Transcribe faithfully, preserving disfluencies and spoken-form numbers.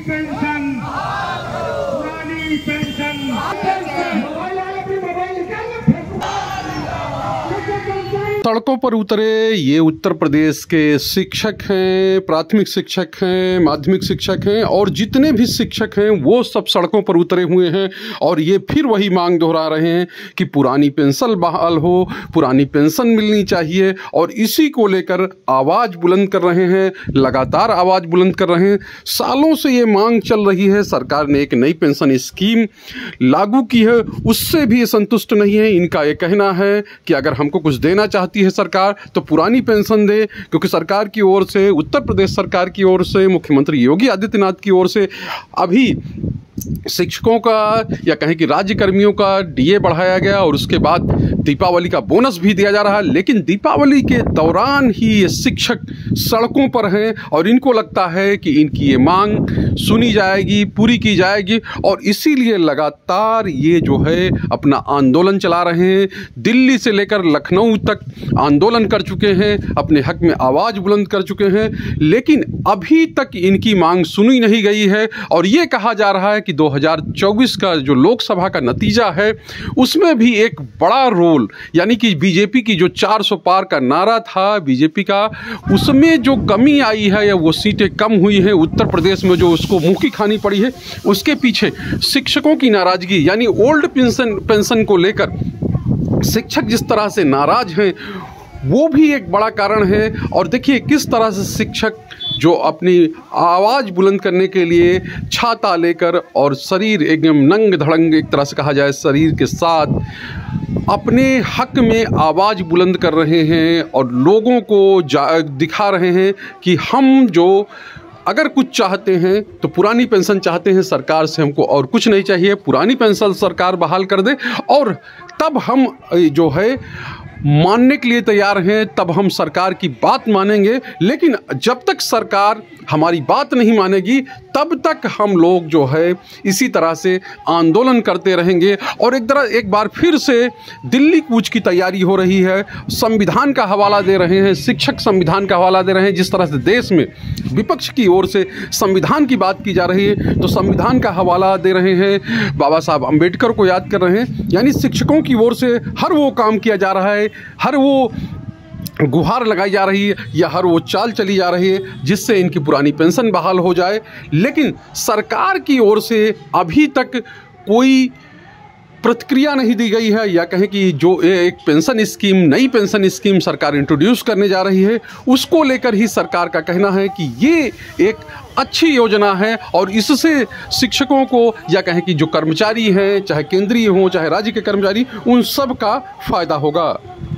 Pension, पुरानी pension. सड़कों पर उतरे ये उत्तर प्रदेश के शिक्षक हैं, प्राथमिक शिक्षक हैं, माध्यमिक शिक्षक हैं और जितने भी शिक्षक हैं वो सब सड़कों पर उतरे हुए हैं और ये फिर वही मांग दोहरा रहे हैं कि पुरानी पेंशन बहाल हो, पुरानी पेंशन मिलनी चाहिए और इसी को लेकर आवाज़ बुलंद कर रहे हैं, लगातार आवाज़ बुलंद कर रहे हैं। सालों से ये मांग चल रही है। सरकार ने एक नई पेंशन स्कीम लागू की है, उससे भी ये संतुष्ट नहीं है। इनका ये कहना है कि अगर हमको कुछ देना चाहती है सरकार तो पुरानी पेंशन दे, क्योंकि सरकार की ओर से, उत्तर प्रदेश सरकार की ओर से, मुख्यमंत्री योगी आदित्यनाथ की ओर से अभी शिक्षकों का या कहें कि राज्य कर्मियों का डीए बढ़ाया गया और उसके बाद दीपावली का बोनस भी दिया जा रहा है। लेकिन दीपावली के दौरान ही ये शिक्षक सड़कों पर हैं और इनको लगता है कि इनकी ये मांग सुनी जाएगी, पूरी की जाएगी और इसीलिए लगातार ये जो है अपना आंदोलन चला रहे हैं। दिल्ली से लेकर लखनऊ तक आंदोलन कर चुके हैं, अपने हक में आवाज़ बुलंद कर चुके हैं, लेकिन अभी तक इनकी मांग सुनी नहीं गई है। और ये कहा जा रहा है कि दो हज़ार चौबीस का जो लोकसभा का नतीजा है उसमें भी एक बड़ा रोल, यानी कि बीजेपी की जो चार सौ पार का नारा था बीजेपी का, उसमें जो कमी आई है या वो सीटें कम हुई हैं उत्तर प्रदेश में, जो उसको मुँह की खानी पड़ी है, उसके पीछे शिक्षकों की नाराजगी, यानी ओल्ड पेंशन पेंशन को लेकर शिक्षक जिस तरह से नाराज हैं वो भी एक बड़ा कारण है। और देखिए किस तरह से शिक्षक जो अपनी आवाज़ बुलंद करने के लिए छाता लेकर और शरीर एकदम नंग धड़ंग, एक तरह से कहा जाए, शरीर के साथ अपने हक में आवाज़ बुलंद कर रहे हैं और लोगों को दिखा रहे हैं कि हम जो अगर कुछ चाहते हैं तो पुरानी पेंशन चाहते हैं, सरकार से हमको और कुछ नहीं चाहिए, पुरानी पेंशन सरकार बहाल कर दे और तब हम जो है मानने के लिए तैयार हैं, तब हम सरकार की बात मानेंगे। लेकिन जब तक सरकार हमारी बात नहीं मानेगी तब तक हम लोग जो है इसी तरह से आंदोलन करते रहेंगे। और एक तरह एक बार फिर से दिल्ली कूच की तैयारी हो रही है, संविधान का हवाला दे रहे हैं, शिक्षक संविधान का हवाला दे रहे हैं। जिस तरह से देश में विपक्ष की ओर से संविधान की बात की जा रही है तो संविधान का हवाला दे रहे हैं, बाबा साहब अम्बेडकर को याद कर रहे हैं। यानी शिक्षकों की ओर से हर वो काम किया जा रहा है, हर वो गुहार लगाई जा रही है या हर वो चाल चली जा रही है जिससे इनकी पुरानी पेंशन बहाल हो जाए। लेकिन सरकार की ओर से अभी तक कोई प्रतिक्रिया नहीं दी गई है, या कहें कि जो एक पेंशन स्कीम, नई पेंशन स्कीम सरकार इंट्रोड्यूस करने जा रही है उसको लेकर ही सरकार का कहना है कि ये एक अच्छी योजना है और इससे शिक्षकों को या कहें कि जो कर्मचारी हैं, चाहे केंद्रीय हों चाहे राज्य के कर्मचारी, उन सब का फायदा होगा।